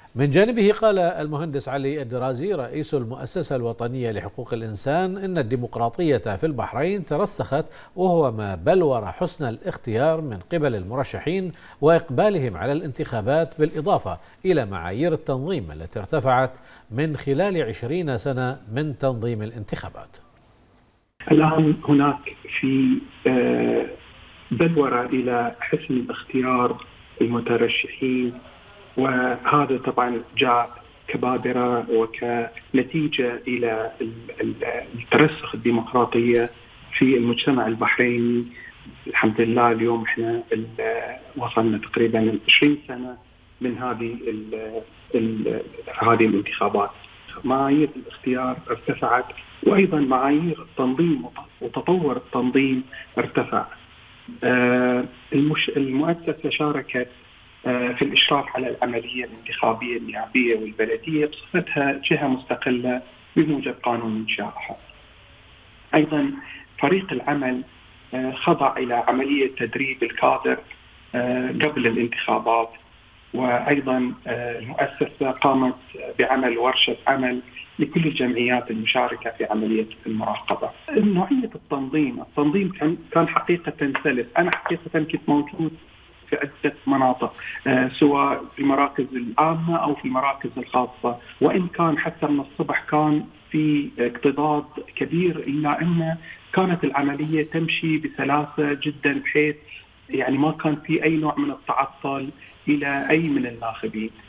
من جانبه قال المهندس علي الدرازي رئيس المؤسسة الوطنية لحقوق الإنسان إن الديمقراطية في البحرين ترسخت، وهو ما بلور حسن الاختيار من قبل المرشحين وإقبالهم على الانتخابات، بالإضافة إلى معايير التنظيم التي ارتفعت من خلال 20 سنة من تنظيم الانتخابات. الآن هناك في بلورة إلى حسن الاختيار المترشحين، وهذا طبعا جاء كبادرة وكنتيجة إلى الترسخ الديمقراطية في المجتمع البحريني. الحمد لله اليوم احنا وصلنا تقريبا 20 سنة من هذه الانتخابات. معايير الاختيار ارتفعت، وأيضا معايير التنظيم وتطور التنظيم ارتفع. المؤسسة شاركت في الإشراف على العملية الانتخابية النيابية والبلدية بصفتها جهة مستقلة بموجب قانون إنشائها. أيضا فريق العمل خضع إلى عملية تدريب الكادر قبل الانتخابات، وأيضا المؤسسة قامت بعمل ورشة عمل لكل الجمعيات المشاركة في عملية المراقبة. نوعية التنظيم كان حقيقة سلس. أنا حقيقة كنت موجود في عدة مناطق، سواء في المراكز العامة أو في المراكز الخاصة، وإن كان حتى من الصبح كان في اكتظاظ كبير، إلا أن كانت العملية تمشي بسلاسة جدا، بحيث يعني ما كان في أي نوع من التعطل إلى أي من الناخبين.